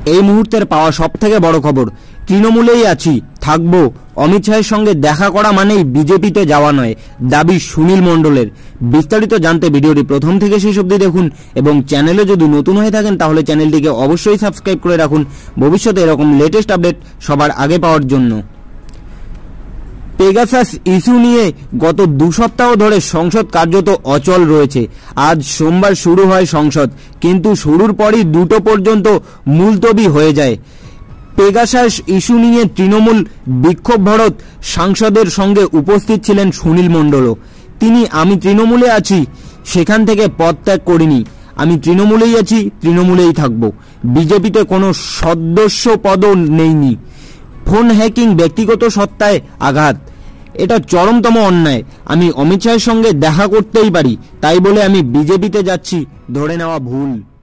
এই মুহূর্তের পাওয়া সবথেকে বড় খবর, তৃণমূলেই আছি, থাকবো। অমিত শাহের সঙ্গে দেখা করা মানেই বিজেপিতে যাওয়া নয়, দাবি সুনীল মণ্ডলের। বিস্তারিত জানতে ভিডিওটি প্রথম থেকে শেষ অবধি দেখুন এবং চ্যানেলে যদি নতুন হয়ে থাকেন তাহলে চ্যানেলটিকে অবশ্যই সাবস্ক্রাইব করে রাখুন ভবিষ্যতে এরকম লেটেস্ট আপডেট সবার আগে পাওয়ার জন্য। পেগাসাস ইস্যু নিয়ে গত 2 সপ্তাহ ধরে সংসদ কার্যত অচল রয়েছে। আজ সোমবার শুরু হয় সংসদ, কিন্তু শুরুর পরই 2টো পর্যন্ত মুলতবি হয়ে যায়। পেগাসাস ইস্যু নিয়ে তৃণমূল বিক্ষোভ ভারত সাংসদের সঙ্গে উপস্থিত ছিলেন সুনীল মণ্ডলও। তিনি আমি তৃণমূলে আছি, সেখান থেকে পদত্যাগ করিনি, আমি তৃণমূলেই আছি, তৃণমূলেই থাকব, বিজেপিতে কোনো সদস্য পদও নেইনি। ফোন হ্যাকিং ব্যক্তিগত সত্তায় আঘাত, এটা চরমতম অন্যায়। আমি অমিত শাহের সঙ্গে দেখা করতেই পারি, তাই বলে আমি বিজেপিতে যাচ্ছি ধরে নেওয়া ভুল।